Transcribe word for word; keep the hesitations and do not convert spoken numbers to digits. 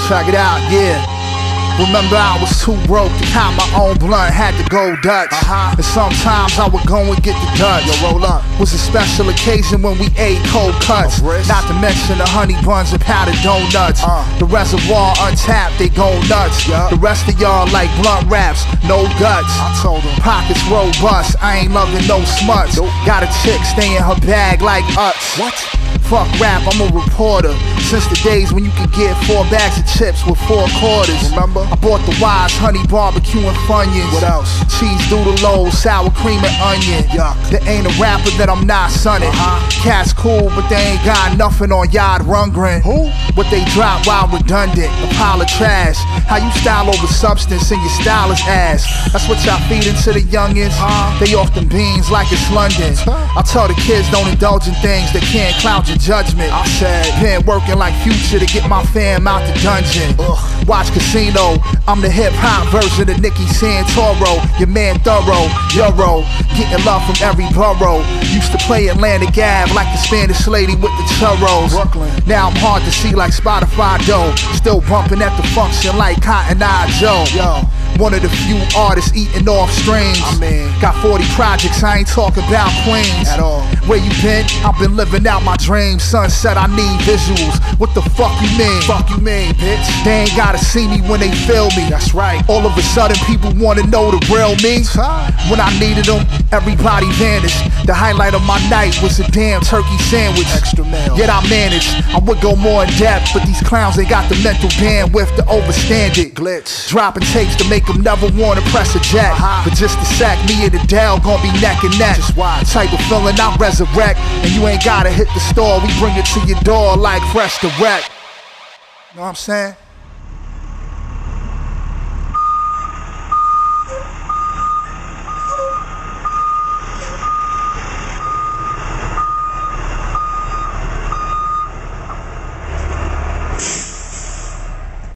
Check it out, yeah. Remember I was too broke to count my own blunt, had to go Dutch. Uh-huh. And sometimes I would go and get the Dutch. Yo, roll up. Was a special occasion when we ate cold cuts. Not to mention the honey buns and powdered donuts. Uh. The reservoir untapped, they go nuts. Yep. The rest of y'all like blunt raps, no guts. I told them. Pockets robust, I ain't loving no smuts. Nope. Got a chick stay in her bag like us. What? Fuck rap, I'm a reporter. Since the days when you could get four bags of chips with four quarters. Remember? I bought the Wise honey barbecue and Funyuns. What else? Cheese doodle loaves, sour cream and onion. Yuck. There ain't a rapper that I'm not sunning. Uh-huh. Cats cool, but they ain't got nothing on Yard Rundgren. Who? What they drop while redundant, a pile of trash. How you style over substance and your style is ass. That's what y'all feed into the youngins. Uh, they off them beans like it's London. I tell the kids don't indulge in things that can't cloud your judgment. I said, been working like Future to get my fam out the dungeon. Ugh. Watch Casino, I'm the hip hop version of Nicky Santoro. Your man thorough, Euro, getting love from every borough. Used to play Atlantic Ave like the Spanish lady with the churros. Brooklyn. Now I'm hard to see like Spotify dough. Still bumping at the function like Cotton Eye Joe. Yo. One of the few artists eating off streams. I mean, got forty projects, I ain't talking about Queens at all. Where you been? I've been living out my dreams. Son said I need visuals. What the fuck you mean? Fuck you mean, bitch? They ain't gotta see me when they feel me. That's right. All of a sudden people wanna know the real me. When I needed them, everybody vanished. The highlight of my night was a damn turkey sandwich. Extra mail. Yet I managed. I would go more in depth, but these clowns ain't got the mental bandwidth to overstand it. Glitch. Dropping tapes to make them never wanna press a jet. Uh-huh. But just a sec, me and Adele gon' be neck and neck. Just watch. Type of feeling I resurrect, and you ain't gotta hit the store. We bring it to your door like fresh direct. Know what I'm saying?